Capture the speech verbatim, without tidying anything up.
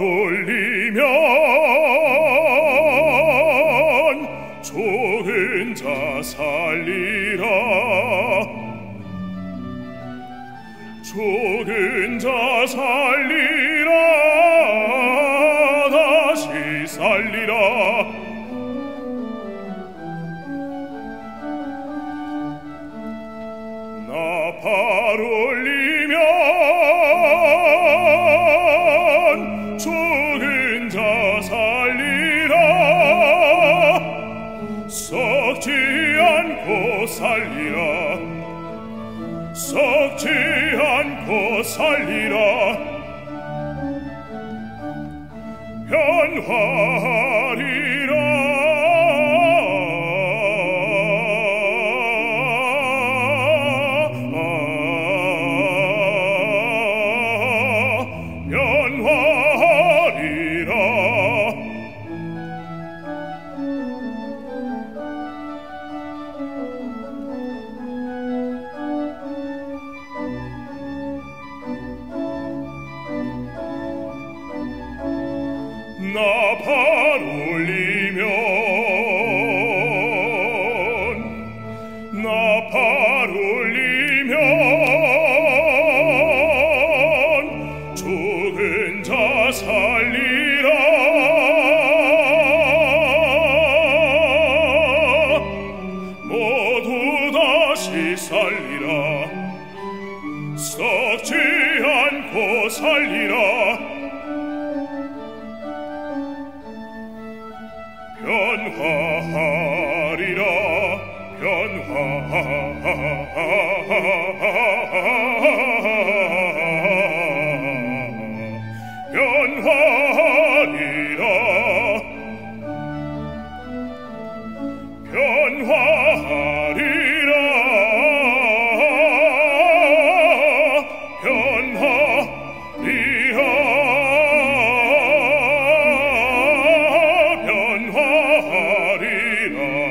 올리면 죽은 자 살리라. 죽은 자 살리라. 다시 살리라. 나팔 울리면 죽은 자 살리라. 썩지 않고 살리라. 썩지 않고 살리라. 변화하리라. 나팔 울리면 나팔 울리면 죽은 자 살리라. 모두 다시 살리라. 썩지 않고 살리라. 변화하리라. 변화하리라. 변화하리라. 변화하리라. 변화하리라. 변화하리라.